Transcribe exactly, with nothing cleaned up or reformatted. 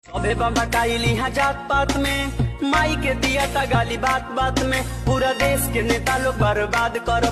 अबे बाबा काइली हा जात पात में माई के दिया था गाली बात बात में पूरा देश के नेता लोग बर्बाद करो।